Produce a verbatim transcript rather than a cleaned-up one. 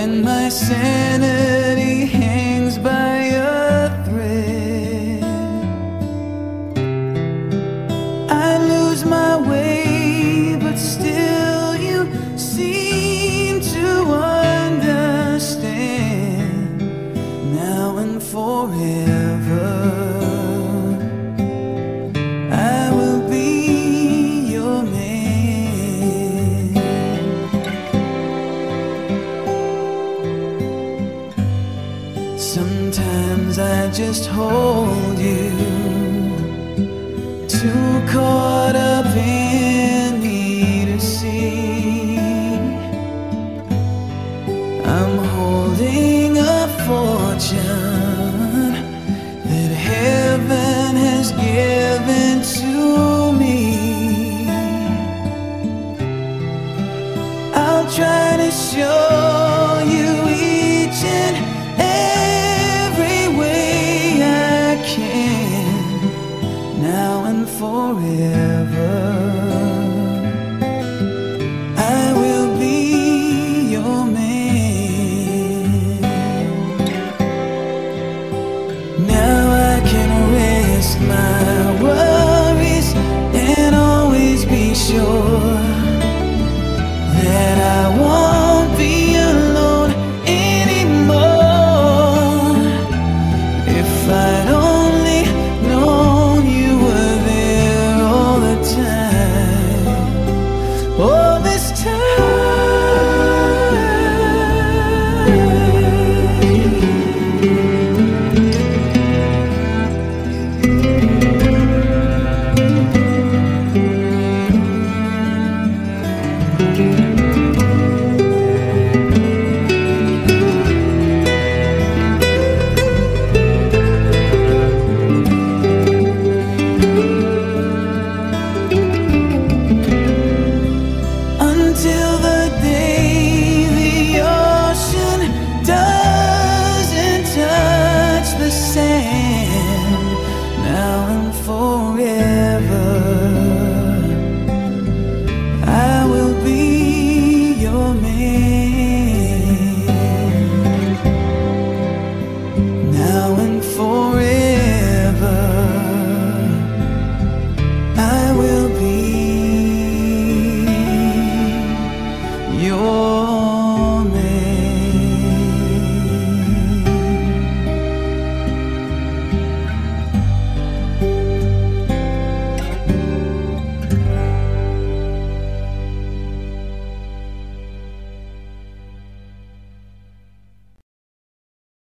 when my sanity hangs by a thread. I lose my way, but still you seem to understand. Now and forever I will be your man. Sometimes I just hold you, too caught up in me to see. I'm holding a fortune that heaven has given to me. I'll try to show